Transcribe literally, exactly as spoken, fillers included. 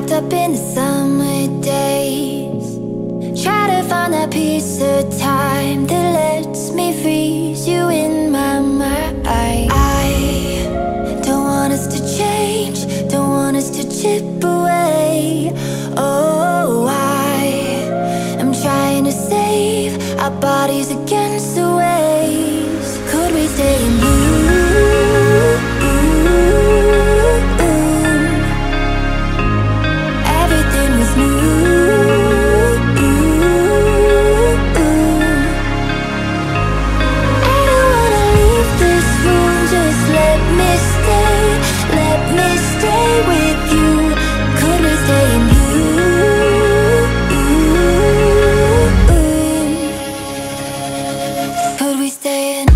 wrapped up in the summer days. Try to find that piece of time that lets me freeze you in my mind. I don't want us to change, don't want us to chip away. Oh, I am trying to save our bodies against the waves. Could we stay in blue? Everything was new. I don't wanna leave this room, just let me stay, let me stay with you. Could we stay in blue? Could we stay in